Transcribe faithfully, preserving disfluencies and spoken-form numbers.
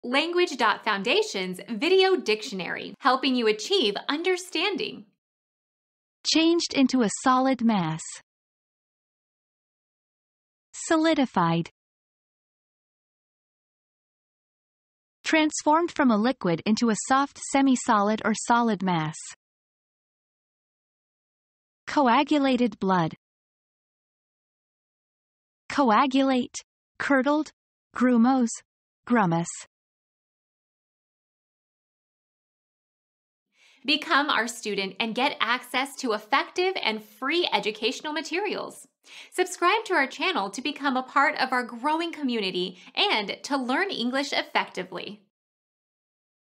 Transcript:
Language.Foundation's Video Dictionary, helping you achieve understanding. Changed into a solid mass. Solidified. Transformed from a liquid into a soft semi-solid or solid mass. Coagulated blood. Coagulate, curdled, grumos, grummus. Become our student and get access to effective and free educational materials. Subscribe to our channel to become a part of our growing community and to learn English effectively.